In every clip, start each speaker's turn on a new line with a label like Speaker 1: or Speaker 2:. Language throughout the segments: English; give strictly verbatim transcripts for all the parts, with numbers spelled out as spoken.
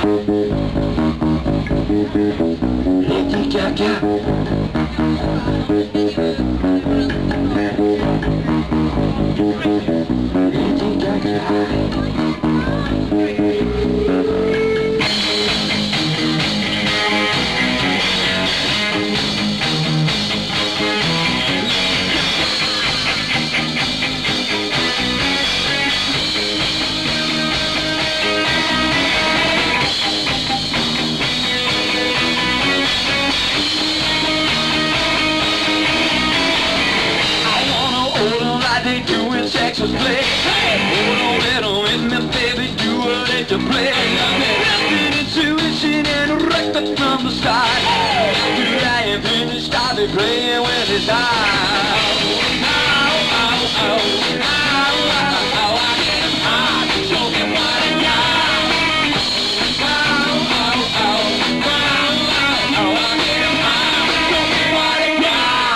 Speaker 1: Texas play. Hold on, let on in me, baby, you will let to play. Nothing intuition and record from the start. After I am finished, I'll be playing with his eyes. Oh, oh, oh, oh, oh, oh, I get him hot, show him what I got. Oh, oh, oh, oh, oh, oh, I get him hot, show him what I got.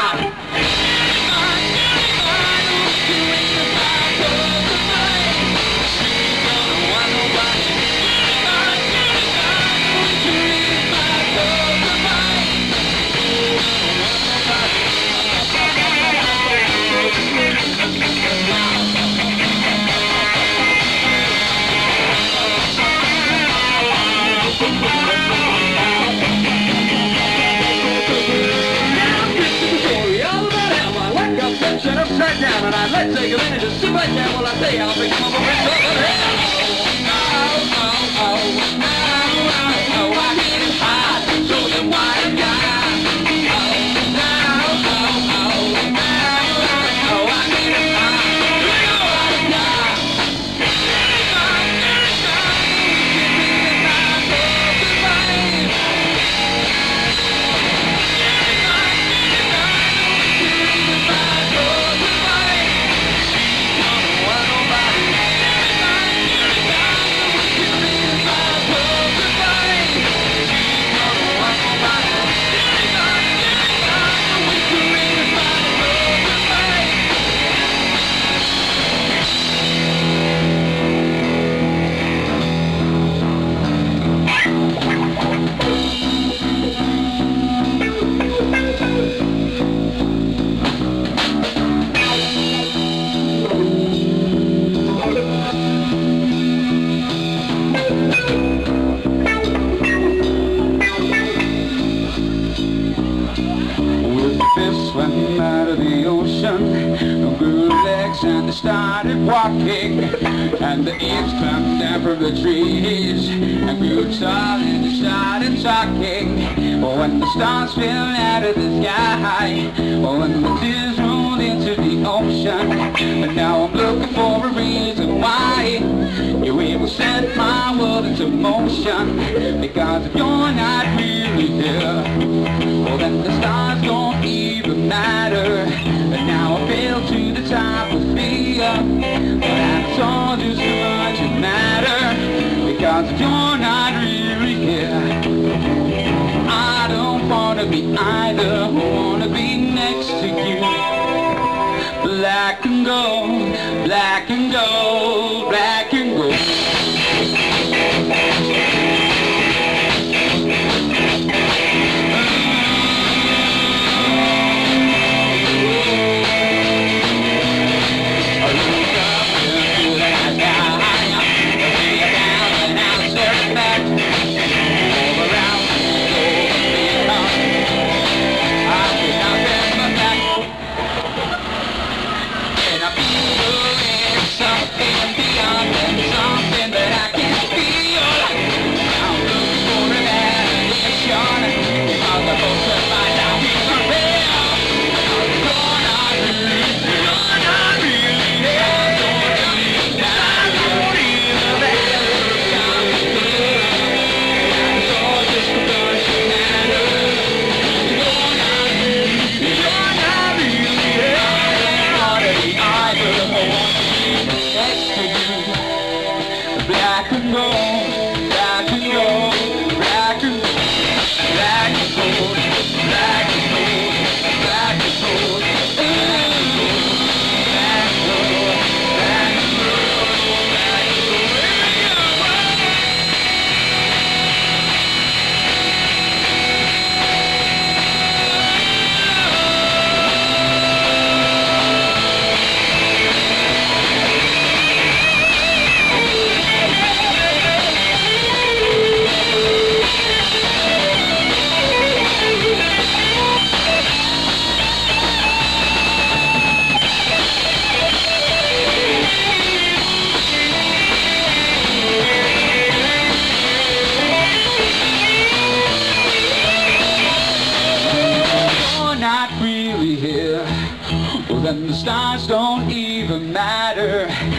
Speaker 1: Upside down, and I'd like to take a minute to sit right down while I tell you how big I'm a rich over there. Oh, oh, oh, oh, oh, oh, I get it hot, show them what I got. Oh, oh, oh, oh, oh, oh, I get it hot, show them what I got. Swam out of the ocean, grew legs and they started walking, and the eaves climbed down from the trees and grew tall and they started talking. Oh, when the stars fell out of the sky, oh, when the tears rolled into the ocean, and now I'm looking for a reason why you even set my world into motion, because if you're not really here, well then the stars don't even matter. And now I fell to the top of fear, but I told you so much it matter, because if you're not really here, I don't wanna be either, I wanna be next to you. Black and gold, black and gold, black and gold. Black and gold, black and gold, black and gold, black and gold, black and gold, black and gold, black and gold, black and gold, black and gold, black and gold.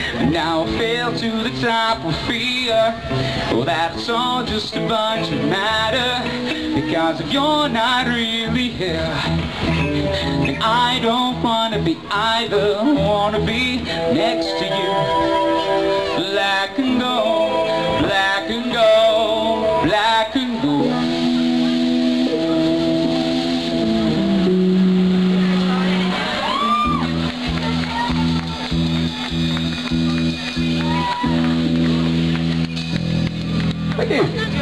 Speaker 1: And now I fell to the top of fear. Oh, that's all just a bunch of matter, because if you're not really here, then I don't wanna be either. I wanna be next to you. Black and gold, black and gold, black and gold. Thank you.